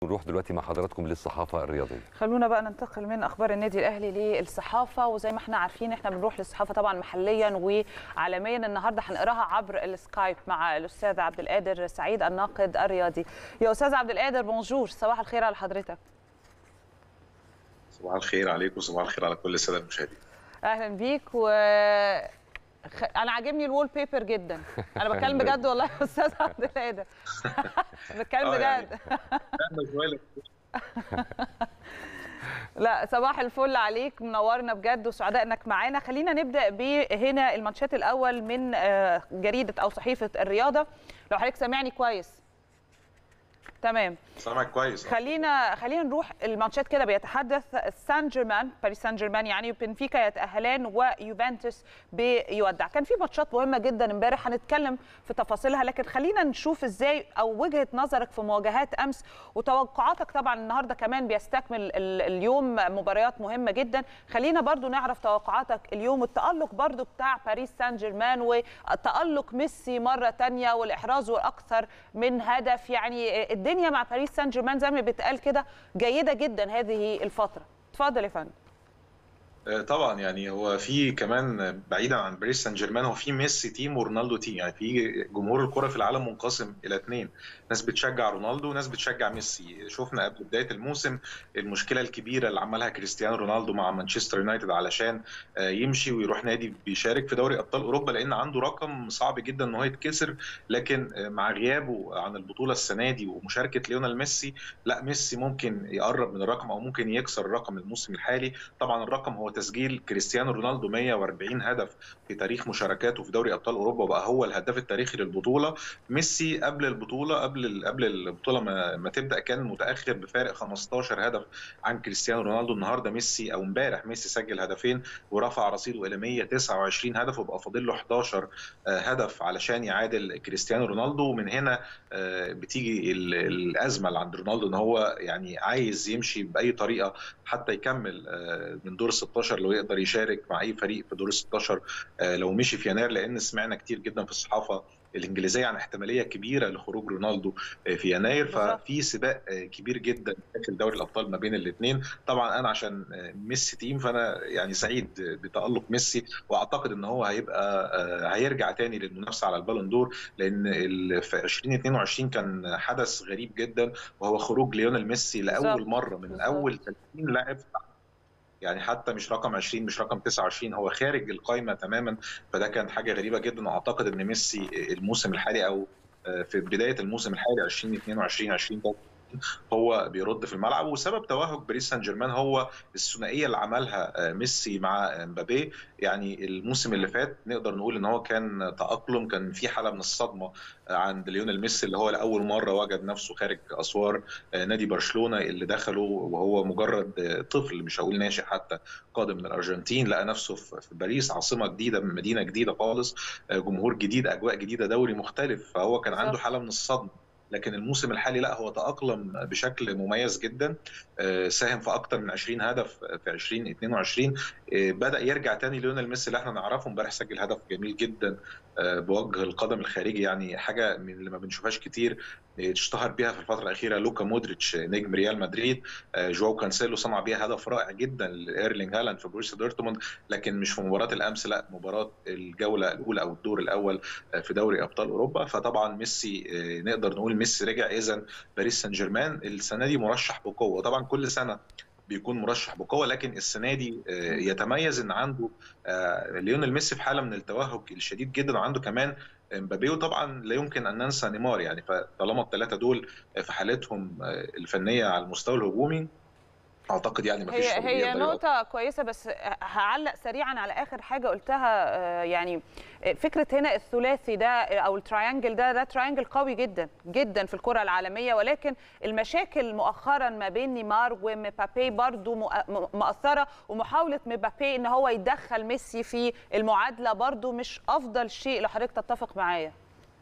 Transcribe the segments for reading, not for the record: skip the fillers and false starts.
ونروح دلوقتي مع حضراتكم للصحافه الرياضيه. خلونا بقى ننتقل من اخبار النادي الاهلي للصحافه، وزي ما احنا عارفين احنا بنروح للصحافه طبعا محليا وعالميا. النهارده هنقراها عبر السكايب مع الاستاذ عبد القادر سعيد الناقد الرياضي. يا استاذ عبد القادر بونجور، صباح الخير على حضرتك. صباح الخير عليكم وصباح الخير على كل الساده المشاهدين. اهلا بيك. انا عاجبني الوول بيبر جدا. انا بتكلم بجد والله يا استاذ عبد القادر. بتكلم بجد. لا صباح الفل عليك، منورنا بجد وسعداء انك معانا. خلينا نبدا بهنا الماتشات الاول من جريده او صحيفه الرياضه. لو حضرتك سامعني كويس. تمام سامعك كويس. خلينا نروح الماتشات كده. بيتحدث سان جيرمان، باريس سان جيرمان يعني، وبنفيكا يتأهلان ويوفنتوس بيودع. كان في ماتشات مهمه جدا امبارح هنتكلم في تفاصيلها، لكن خلينا نشوف ازاي او وجهه نظرك في مواجهات امس وتوقعاتك. طبعا النهارده كمان بيستكمل اليوم مباريات مهمه جدا. خلينا برضو نعرف توقعاتك اليوم، التألق برضو بتاع باريس سان جيرمان وتألق ميسي مره ثانيه والاحراز واكثر من هدف. يعني الدنيا مع باريس سان جيرمان زي ما بيتقال كده جيده جدا هذه الفتره. اتفضل يا فندم. طبعا يعني هو في كمان بعيدا عن باريس سان جيرمان، هو في ميسي تيم ورونالدو تيم. يعني في جمهور الكره في العالم منقسم الى اثنين، ناس بتشجع رونالدو وناس بتشجع ميسي. شفنا قبل بدايه الموسم المشكله الكبيره اللي عملها كريستيانو رونالدو مع مانشستر يونايتد علشان يمشي ويروح نادي بيشارك في دوري ابطال اوروبا، لان عنده رقم صعب جدا ان هو يتكسر. لكن مع غيابه عن البطوله السنه دي ومشاركه ليونيل ميسي، لا ميسي ممكن يقرب من الرقم او ممكن يكسر الرقم الموسم الحالي. طبعا الرقم هو تسجيل كريستيانو رونالدو 140 هدف في تاريخ مشاركاته في دوري ابطال اوروبا، وبقى هو الهداف التاريخي للبطوله. ميسي قبل البطوله ما تبدا كان متاخر بفارق 15 هدف عن كريستيانو رونالدو. النهارده ميسي او امبارح ميسي سجل هدفين ورفع رصيده الى 129 هدف، وبقى فاضل له 11 هدف علشان يعادل كريستيانو رونالدو. ومن هنا بتيجي الازمه اللي عند رونالدو، ان هو يعني عايز يمشي باي طريقه حتى يكمل من دور 16 لو يقدر يشارك مع اي فريق في دور 16 لو مشي في يناير. لان سمعنا كتير جدا في الصحافه الانجليزيه عن احتماليه كبيره لخروج رونالدو في يناير. ففي سباق كبير جدا داخل دوري الابطال ما بين الاثنين. طبعا انا عشان ميسي تيم فانا يعني سعيد بتالق ميسي، واعتقد ان هو هيرجع تاني للمنافسه على البالون دور، لان في 2022 كان حدث غريب جدا، وهو خروج ليونيل ميسي لاول مره من اول 30 لاعب، يعني حتى مش رقم 20 مش رقم 29، هو خارج القائمه تماما. فده كان حاجه غريبه جدا. واعتقد ان ميسي الموسم الحالي او في بدايه الموسم الحالي 2022 2023 هو بيرد في الملعب. وسبب توهج باريس سان جيرمان هو الثنائيه اللي عملها ميسي مع مبابي. يعني الموسم اللي فات نقدر نقول ان هو كان تاقلم، كان في حاله من الصدمه عند ليونيل ميسي اللي هو لاول مره وجد نفسه خارج اسوار نادي برشلونه اللي دخله وهو مجرد طفل، مش هقول ناشئ حتى، قادم من الارجنتين. لقى نفسه في باريس، عاصمه جديده، مدينه جديده خالص، جمهور جديد، اجواء جديده، دوري مختلف. فهو كان عنده حاله من الصدمه. لكن الموسم الحالي لا، هو تأقلم بشكل مميز جدا، ساهم في اكتر من 20 هدف في 2022. بدأ يرجع تاني ليونيل ميسي اللي احنا نعرفه. امبارح سجل هدف جميل جدا بوجه القدم الخارجي، يعني حاجه من اللي ما بنشوفهاش كتير اشتهر بيها في الفتره الاخيره لوكا مودريتش نجم ريال مدريد. جواو كانسيلو صنع بيها هدف رائع جدا لايرلينج هالاند في بروسيا دورتموند، لكن مش في مباراه الامس، لا مباراه الجوله الاولى او الدور الاول في دوري ابطال اوروبا. فطبعا ميسي نقدر نقول ميسي رجع. اذا باريس سان جيرمان السنه دي مرشح بقوه، طبعا كل سنه بيكون مرشح بقوه، لكن السنه دي يتميز ان عنده ليونيل ميسي في حاله من التوهج الشديد جدا، وعنده كمان مبابي، وطبعا لا يمكن ان ننسى نيمار. يعني فطالما الثلاثه دول في حالتهم الفنيه على المستوى الهجومي، اعتقد يعني ما فيش هي نقطة كويسة. بس هعلق سريعا على آخر حاجة قلتها. يعني فكرة هنا الثلاثي ده أو التراينجل ده تراينجل قوي جدا جدا في الكرة العالمية، ولكن المشاكل مؤخرا ما بين نيمار ومبابي برضو مؤثرة، ومحاولة مبابي إن هو يدخل ميسي في المعادلة برضو مش أفضل شيء، لو حضرتك تتفق معايا.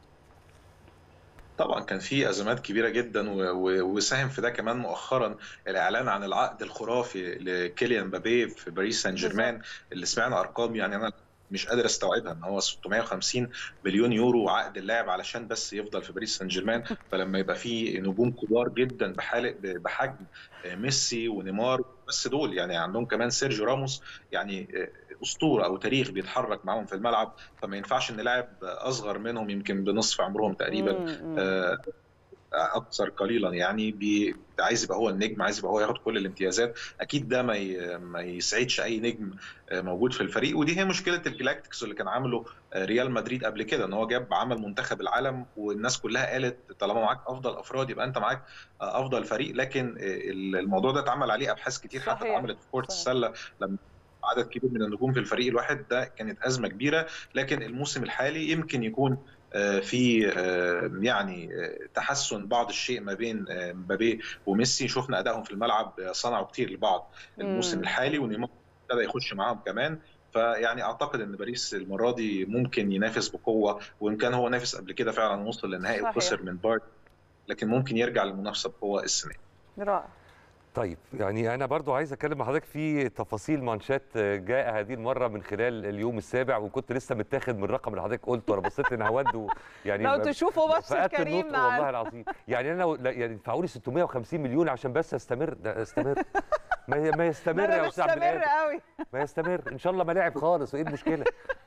طبعا كان في ازمات كبيره جدا، وساهم في ده كمان مؤخرا الاعلان عن العقد الخرافي لكيليان مبابي في باريس سان جيرمان، اللي سمعنا ارقام. يعني انا مش قادر استوعبها، ان هو 650 مليون يورو عقد اللاعب علشان بس يفضل في باريس سان جيرمان. فلما يبقى في نجوم كبار جدا بحجم ميسي ونيمار، بس دول يعني عندهم كمان سيرجيو راموس، يعني اسطوره او تاريخ بيتحرك معاهم في الملعب، فما ينفعش ان لاعب اصغر منهم يمكن بنصف عمرهم تقريبا، اكثر قليلا يعني عايز يبقى هو النجم، عايز يبقى هو ياخد كل الامتيازات. اكيد ده ما يسعدش اي نجم موجود في الفريق. ودي هي مشكله الجلاكتيكوس اللي كان عامله ريال مدريد قبل كده، ان هو جاب عمل منتخب العالم والناس كلها قالت طالما معاك افضل افراد يبقى انت معاك افضل فريق. لكن الموضوع ده اتعمل عليه ابحاث كتير، حتى صحيح اتعملت في كره صحيح. السله لما عدد كبير من النجوم في الفريق الواحد، ده كانت ازمه كبيره. لكن الموسم الحالي يمكن يكون في يعني تحسن بعض الشيء ما بين مبابي وميسي. شفنا ادائهم في الملعب صنعوا كتير لبعض الموسم الحالي، ونيمار ابتدى يخش معاهم كمان. فيعني اعتقد ان باريس المره دي ممكن ينافس بقوه، وان كان هو نافس قبل كده فعلا وصل للنهائي صحيح. وخسر من بارك، لكن ممكن يرجع للمنافسه بقوه السنه. رائع. طيب يعني انا برضو عايز اتكلم مع حضرتك في تفاصيل مانشات جاء هذه المره من خلال اليوم السابع، وكنت لسه متاخد من الرقم اللي حضرتك قلته. انا بصيت لنهاود يعني لو تشوفوا بس فقدت كريم النطق والله العظيم. يعني انا يعني يدفعوا لي 650 مليون عشان بس استمر. ده استمر ما يستمر يا استاذ عبد القادر، قوي. ما يستمر ان شاء الله ما لاعب خالص، وايه المشكله؟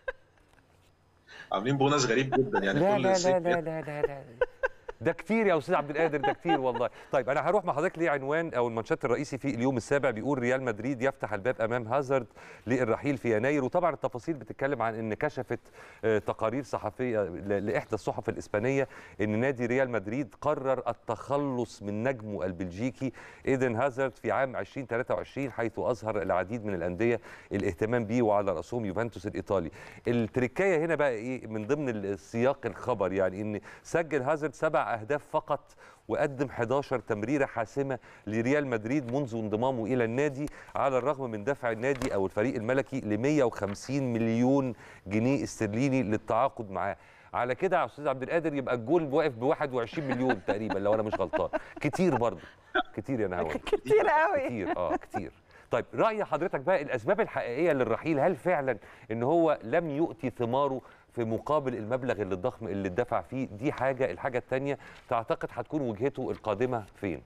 عاملين بونص غريب جدا يعني لا كل لا صيف. لا لا لا لا لا ده كتير يا استاذ عبد القادر، ده كتير والله. طيب انا هروح مع حضرتك لعنوان او المانشات الرئيسي في اليوم السابع، بيقول ريال مدريد يفتح الباب امام هازارد للرحيل في يناير. وطبعا التفاصيل بتتكلم عن ان كشفت تقارير صحفيه لاحدى الصحف الاسبانيه ان نادي ريال مدريد قرر التخلص من نجمه البلجيكي ايدن هازارد في عام 2023، حيث اظهر العديد من الانديه الاهتمام به وعلى راسهم يوفنتوس الايطالي. التركايه هنا بقى ايه من ضمن السياق الخبر؟ يعني ان سجل هازارد 7 أهداف فقط، وقدم 11 تمريرة حاسمة لريال مدريد منذ انضمامه إلى النادي، على الرغم من دفع النادي أو الفريق الملكي ل 150 مليون جنيه استرليني للتعاقد معاه. على كده يا أستاذ عبد القادر يبقى الجول واقف ب 21 مليون تقريبا لو أنا مش غلطان. كتير برضه، كتير يا نهاوند، كتير قوي. كتير كتير. طيب رأي حضرتك بقى الأسباب الحقيقية للرحيل، هل فعلا إن هو لم يؤتي ثماره في مقابل المبلغ اللي الضخم اللي اتدفع فيه؟ دي حاجة. الحاجة الثانية، تعتقد هتكون وجهته القادمة فين؟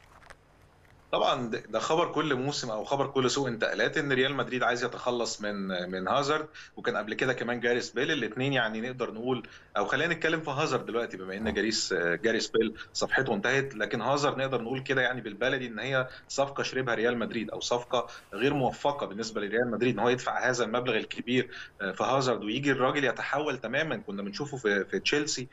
طبعا ده خبر كل موسم او خبر كل سوق انتقالات، ان ريال مدريد عايز يتخلص من هازارد، وكان قبل كده كمان جاريس بيل. الاثنين يعني نقدر نقول، او خلينا نتكلم في هازارد دلوقتي بما ان جاريس بيل صفحته انتهت، لكن هازارد نقدر نقول كده يعني بالبلدي ان هي صفقه شربها ريال مدريد، او صفقه غير موفقه بالنسبه لريال مدريد ان هو يدفع هذا المبلغ الكبير في هازارد ويجي الراجل يتحول تماما. كنا بنشوفه في تشيلسي،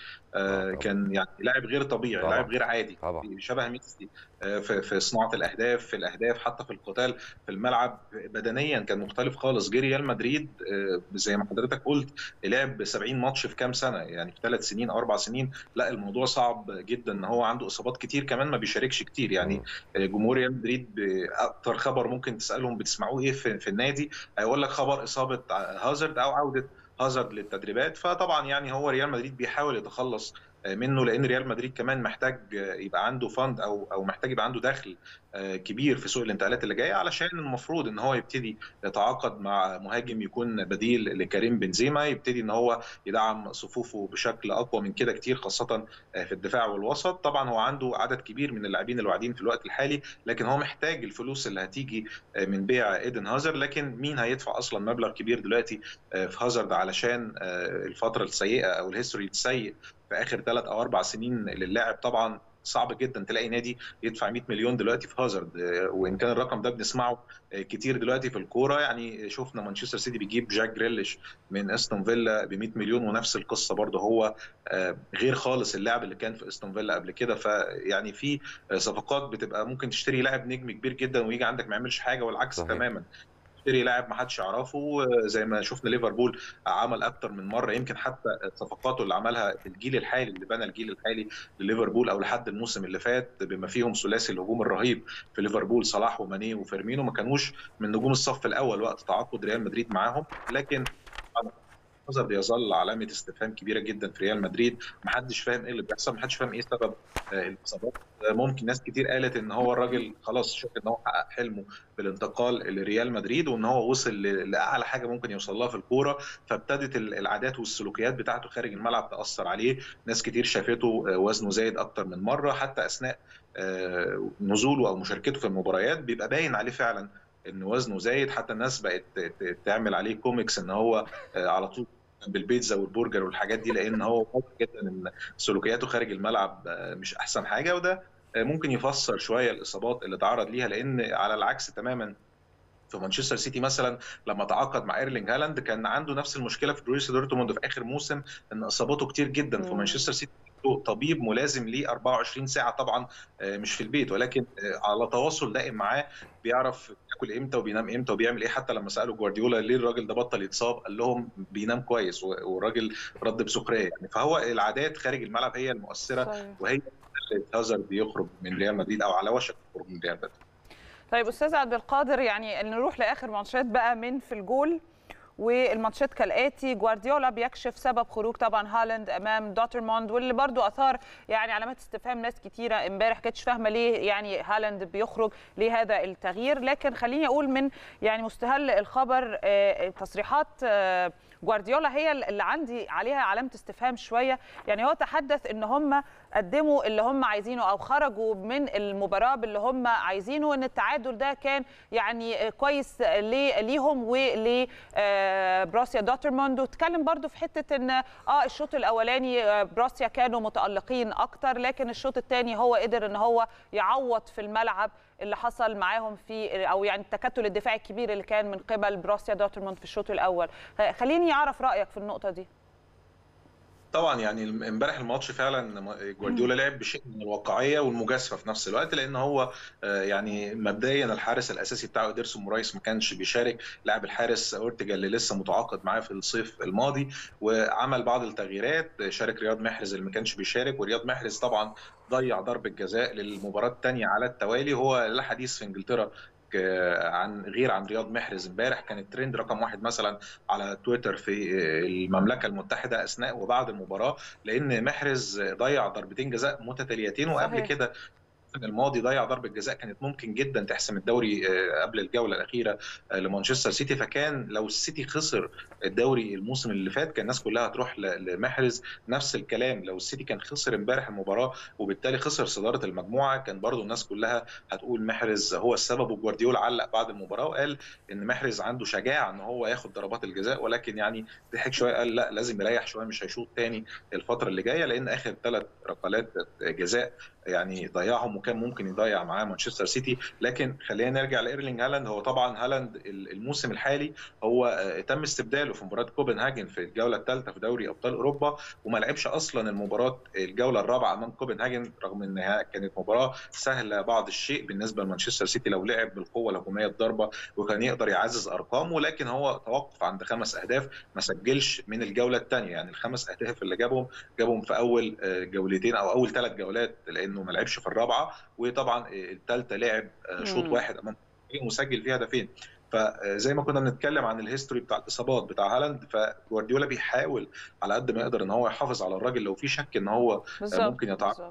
كان يعني لاعب غير طبيعي، لاعب غير عادي، شبه ميسي في صناعه الاهداف، في الاهداف، حتى في القتال في الملعب. بدنيا كان مختلف خالص. جه ريال مدريد زي ما حضرتك قلت لعب 70 ماتش في كام سنه، يعني في 3 سنين او 4 سنين. لا الموضوع صعب جدا، ان هو عنده اصابات كتير، كمان ما بيشاركش كتير. يعني جمهور ريال مدريد اكتر خبر ممكن تسالهم بتسمعوه ايه في النادي، هيقول لك خبر اصابه هازارد او عوده هازارد للتدريبات. فطبعا يعني هو ريال مدريد بيحاول يتخلص منه، لان ريال مدريد كمان محتاج يبقى عنده فند او محتاج يبقى عنده دخل كبير في سوق الانتقالات اللي جايه، علشان المفروض ان هو يبتدي يتعاقد مع مهاجم يكون بديل لكريم بنزيما، يبتدي ان هو يدعم صفوفه بشكل اقوى من كده كتير، خاصه في الدفاع والوسط. طبعا هو عنده عدد كبير من اللاعبين الواعدين في الوقت الحالي، لكن هو محتاج الفلوس اللي هتيجي من بيع ايدن هازارد. لكن مين هيدفع اصلا مبلغ كبير دلوقتي في هازارد علشان الفتره السيئه او الهيستوري السيء في اخر 3 أو 4 سنين للاعب؟ طبعا صعب جدا تلاقي نادي يدفع 100 مليون دلوقتي في هازارد، وان كان الرقم ده بنسمعه كتير دلوقتي في الكوره. يعني شفنا مانشستر سيتي بيجيب جاك جريليش من استون فيلا ب 100 مليون، ونفس القصه برضه، هو غير خالص اللاعب اللي كان في استون فيلا قبل كده. فيعني في صفقات بتبقى ممكن تشتري لاعب نجم كبير جدا ويجي عندك ما يعملش حاجه، والعكس صحيح تماما. تشتري لاعب ما حدش يعرفه، زي ما شفنا ليفربول عمل اكتر من مره. يمكن حتى صفقاته اللي عملها في الجيل الحالي، اللي بنى الجيل الحالي لليفربول او لحد الموسم اللي فات، بما فيهم ثلاثي الهجوم الرهيب في ليفربول صلاح وماني وفيرمينو، ما كانوش من نجوم الصف الاول وقت تعاقد ريال مدريد معاهم. لكن هازارد يظل علامه استفهام كبيره جدا في ريال مدريد. محدش فاهم ايه اللي بيحصل، محدش فاهم ايه سبب الاصابات. ممكن ناس كتير قالت ان هو الراجل خلاص شاف ان هو حقق حلمه بالانتقال لريال مدريد، وان هو وصل لاعلى حاجه ممكن يوصل لها في الكوره، فابتدت العادات والسلوكيات بتاعته خارج الملعب تاثر عليه. ناس كتير شافته وزنه زايد اكتر من مره، حتى اثناء نزوله او مشاركته في المباريات بيبقى باين عليه فعلا ان وزنه زايد. حتى الناس بقت تعمل عليه كوميكس ان هو على طول بالبيتزا والبرجر والحاجات دي، لان هو واضح جدا ان سلوكياته خارج الملعب مش احسن حاجه، وده ممكن يفسر شويه الاصابات اللي تعرض ليها. لان على العكس تماما في مانشستر سيتي مثلا لما تعاقد مع ايرلينج هالاند كان عنده نفس المشكله في بروسيا دورتموند في اخر موسم، ان اصاباته كتير جدا في مانشستر سيتي. طبيب ملازم ليه 24 ساعه طبعا، مش في البيت ولكن على تواصل دائم معاه، بيعرف ياكل امتى وبينام امتى وبيعمل ايه. حتى لما سالوا جوارديولا ليه الراجل ده بطل يتصاب، قال لهم بينام كويس، والراجل رد بسخريه يعني. فهو العادات خارج الملعب هي المؤثره، صحيح. وهي اللي هازارد بيخرج من ريال مدريد او على وشك الخروج من ريال مدريد. طيب استاذ عبد القادر، يعني نروح لاخر ماتشات بقى من في الجول، والماتشات كالاتي: جوارديولا بيكشف سبب خروج طبعا هالاند امام دورتموند، واللي برضو اثار يعني علامات استفهام ناس كتيره امبارح كانتش فاهمه ليه يعني هالاند بيخرج، ليه هذا التغيير. لكن خليني اقول من يعني مستهل الخبر تصريحات جوارديولا هي اللي عندي عليها علامه استفهام شويه. يعني هو تحدث ان هم قدموا اللي هم عايزينه او خرجوا من المباراه باللي هم عايزينه، ان التعادل ده كان يعني كويس ليهم ول بروسيا دورتموند. واتكلم برضو في حته ان الشوط الاولاني بروسيا كانوا متالقين اكتر، لكن الشوط الثاني هو قدر ان هو يعوض في الملعب اللي حصل معاهم في او يعني التكتل الدفاعي الكبير اللي كان من قبل بروسيا دورتموند في الشوط الاول. خليني اعرف رايك في النقطه دي. طبعا يعني امبارح الماتش فعلا جوارديولا لعب بشيء من الواقعيه والمجازفه في نفس الوقت، لان هو يعني مبدئيا الحارس الاساسي بتاعه إدرسون مورايس ما كانش بيشارك، لاعب الحارس اورتيجا اللي لسه متعاقد معاه في الصيف الماضي، وعمل بعض التغييرات. شارك رياض محرز اللي ما كانش بيشارك، ورياض محرز طبعا ضيع ضربه جزاء للمباراه الثانيه على التوالي. هو لا حديث في انجلترا عن رياض محرز. امبارح كان الترند رقم واحد مثلا على تويتر في المملكه المتحده اثناء وبعد المباراه، لان محرز ضيع ضربتين جزاء متتاليتين، وقبل صحيح. كده الماضي ضيع ضربه جزاء كانت ممكن جدا تحسم الدوري قبل الجوله الاخيره لمانشستر سيتي. فكان لو السيتي خسر الدوري الموسم اللي فات كان الناس كلها هتروح لمحرز. نفس الكلام لو السيتي كان خسر امبارح المباراه وبالتالي خسر صداره المجموعه، كان برضو الناس كلها هتقول محرز هو السبب. وجوارديولا علق بعد المباراه وقال ان محرز عنده شجاعه ان هو ياخد ضربات الجزاء، ولكن يعني ضحك شويه، قال لا لازم يريح شويه، مش هيشوط تاني الفتره اللي جايه، لان اخر 3 ركلات جزاء يعني ضيعهم وكان ممكن يضيع معاه مانشستر سيتي. لكن خلينا نرجع لايرلينج هالاند. هو طبعا هالاند الموسم الحالي هو تم استبداله في مباراه كوبنهاجن في الجوله الثالثه في دوري ابطال اوروبا، وما لعبش اصلا المباراه الجوله الرابعه امام كوبنهاجن، رغم انها كانت مباراه سهله بعض الشيء بالنسبه لمانشستر سيتي لو لعب بالقوه الهجوميه الضربه وكان يقدر يعزز ارقامه. لكن هو توقف عند 5 اهداف، ما سجلش من الجوله الثانيه. يعني ال5 اهداف اللي جابهم في اول جولتين او اول 3 جولات، لانه ما لعبش في الرابعه، وطبعا الثالثه لعب شوط واحد امام وسجل فيها هدفين. فزي ما كنا بنتكلم عن الهيستوري بتاع الاصابات بتاع هالاند، فجوارديولا بيحاول على قد ما يقدر ان هو يحافظ على الراجل لو في شك ان هو ممكن يتعرض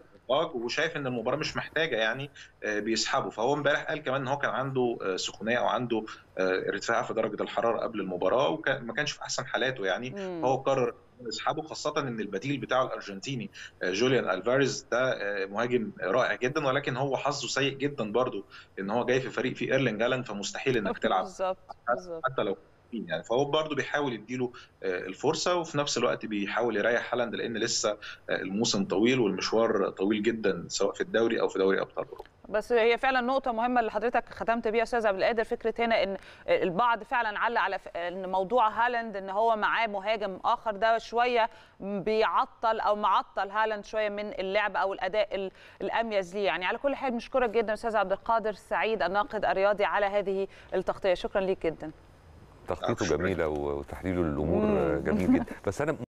وشايف ان المباراه مش محتاجه يعني بيسحبه. فهو امبارح قال كمان ان هو كان عنده سخونيه او عنده ارتفاع في درجه الحراره قبل المباراه وما كانش في احسن حالاته يعني. فهو قرر يسحبه، خاصه ان البديل بتاعه الارجنتيني جوليان الفاريز ده مهاجم رائع جدا، ولكن هو حظه سيء جدا برضه ان هو جاي في فريق فيه ايرلينج هالاند، فمستحيل انك تلعب حتى لو يعني. فهو برضه بيحاول يديله الفرصه، وفي نفس الوقت بيحاول يريح هالاند لان لسه الموسم طويل والمشوار طويل جدا سواء في الدوري او في دوري ابطال اوروبا. بس هي فعلا نقطة مهمة اللي حضرتك ختمت بيها استاذ عبد القادر، فكرة هنا ان البعض فعلا علق على ان موضوع هالاند ان هو معاه مهاجم اخر ده شوية بيعطل او معطل هالاند شوية من اللعب او الاداء الاميز ليه. يعني على كل حال بنشكرك جدا استاذ عبد القادر السعيد الناقد الرياضي على هذه التغطية، شكرا ليك جدا. تخطيطه جميله وتحليله للامور جميل جدا. بس انا